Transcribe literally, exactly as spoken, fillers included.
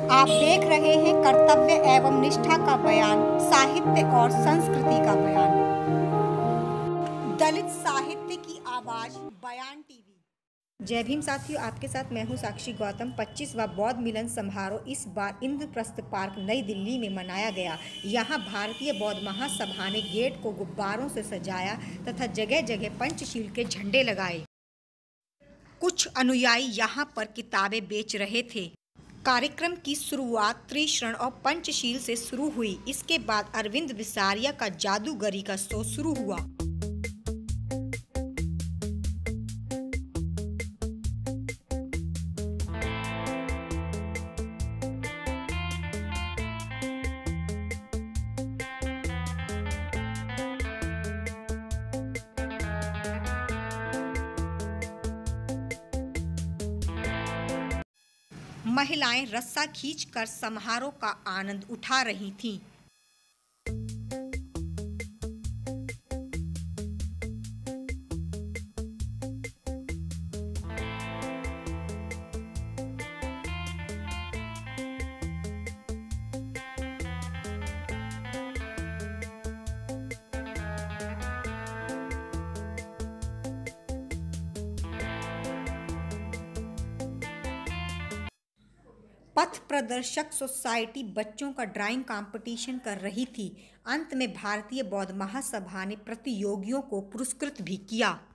आप देख रहे हैं कर्तव्य एवं निष्ठा का बयान, साहित्य और संस्कृति का बयान। दलित साहित्य की आवाज, बयान टीवी। जय भीम साथियों, आपके साथ मैं हूं साक्षी गौतम। पच्चीसवां बौद्ध मिलन समारोह इस बार इंद्रप्रस्थ पार्क नई दिल्ली में मनाया गया। यहां भारतीय बौद्ध महासभा ने गेट को गुब्बारों से सजाया तथा जगह जगह पंचशील के झंडे लगाए। कुछ अनुयायी यहां पर किताबें बेच रहे थे। कार्यक्रम की शुरुआत त्रिशरण और पंचशील से शुरू हुई। इसके बाद अरविंद बिसारिया का जादूगरी का शो शुरू हुआ। महिलाएं रस्सा खींचकर समारोह का आनंद उठा रही थीं। पथ प्रदर्शक सोसाइटी बच्चों का ड्राइंग कंपटीशन कर रही थी। अंत में भारतीय बौद्ध महासभा ने प्रतियोगियों को पुरस्कृत भी किया।